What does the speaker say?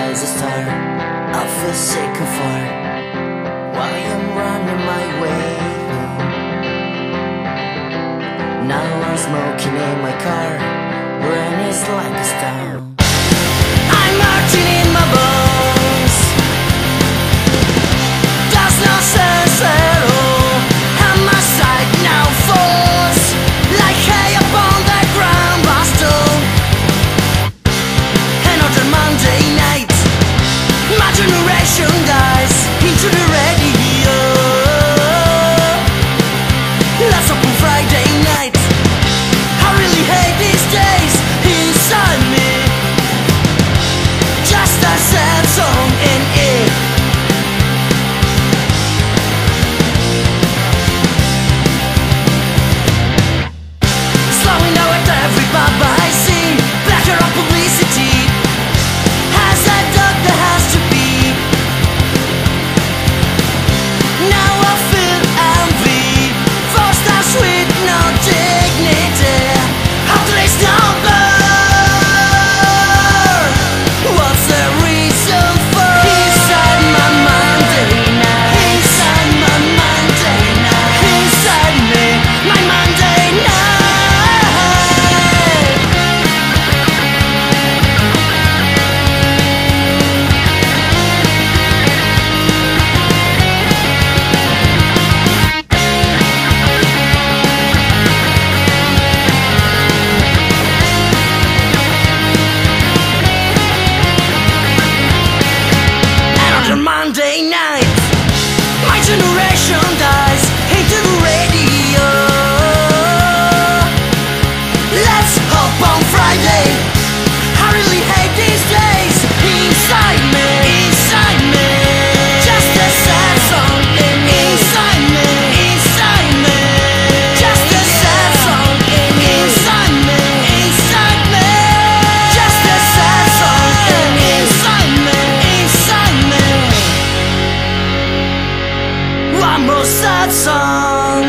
as a star. I feel sick and far while I'm running my way home. Now I'm smoking in my car, burning like a stone. I'm marching in my bones. There's no sense at all, and my sight now falls like hay upon the ground, bustle. Another Monday night, my generation dies into the radio. Let's open Friday night. I really hate these days inside me. Just a sad song in it. Slowing down at every pub I see. Blacker of publicity as I thought there has to be. Now I feel envy for stars with no dignity. At least no bird. What's the reason for? Inside my Monday night. Inside my Monday night. Inside me, my Monday night. Another Monday night, my generation dies into the radio. Let's hop on Friday. I really hate these days inside me. Inside me, just a sad song in inside me. Inside me, just a sad song in inside me. Inside me, just a sad song in inside me. Inside me. One more sad song.